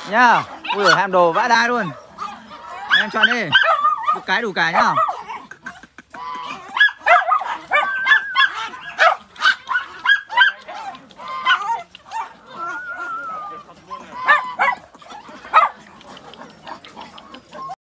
nhá. Ui ham đồ vãi đai luôn. Em chọn đi. Đủ cái nhá.